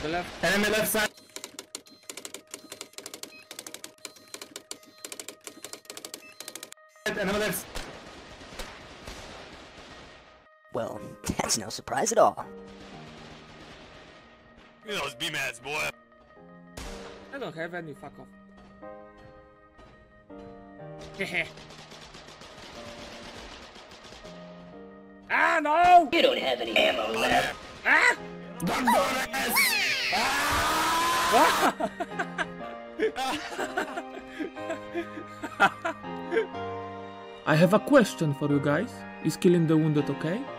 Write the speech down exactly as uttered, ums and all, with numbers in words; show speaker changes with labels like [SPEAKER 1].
[SPEAKER 1] The left.
[SPEAKER 2] Enemy left side. Enemy left.
[SPEAKER 3] Well, that's no surprise at all.
[SPEAKER 4] Look at those B-Mads, boy.
[SPEAKER 1] I don't have any, fuck off. Hehe. Ah, no!
[SPEAKER 3] You don't have any ammo left.
[SPEAKER 1] Ah!
[SPEAKER 5] I have a question for you guys. Is killing the wounded okay?